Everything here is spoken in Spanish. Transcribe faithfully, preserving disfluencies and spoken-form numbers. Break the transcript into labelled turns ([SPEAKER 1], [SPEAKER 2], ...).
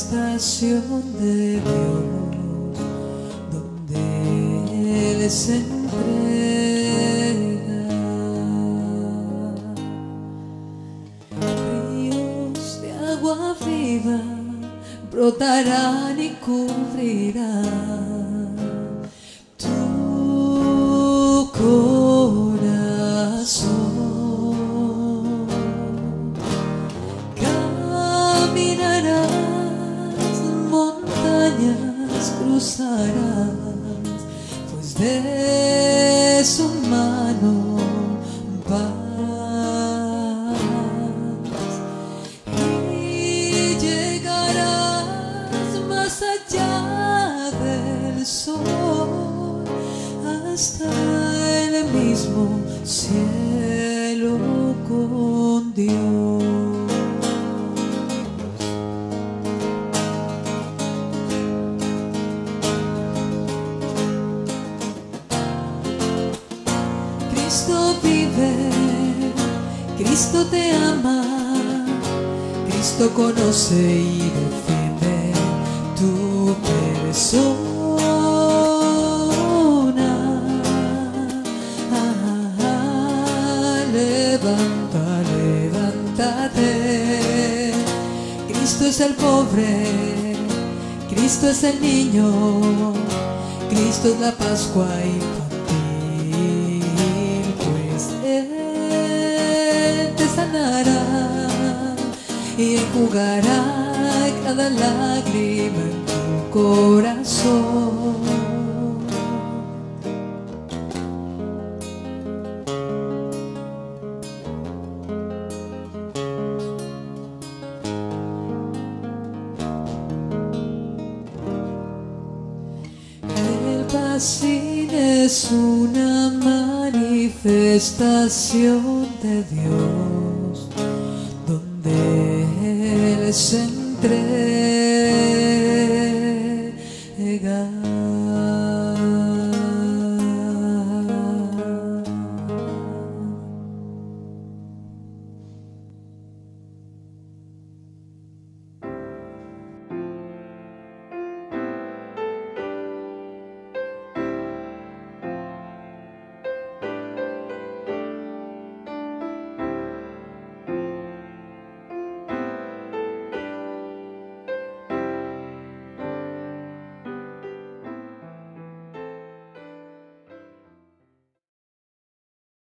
[SPEAKER 1] manifestación de Dios, donde Él se entrega. Ríos de agua viva brotarán y cubrirán tu corazón. Caminarás montañas, cruzarás, pues de su mano vas y llegarás más allá del sol, hasta el mismo cielo con Dios. Cristo vive, Cristo te ama, Cristo conoce y defiende tu persona. Ah, levanta, levántate. Cristo es el pobre, Cristo es el niño, Cristo es la Pascua infantil, pues Él te sanará y enjugará cada lágrima en tu corazón. El Pasín es una manifestación de Dios, donde Él se entrega.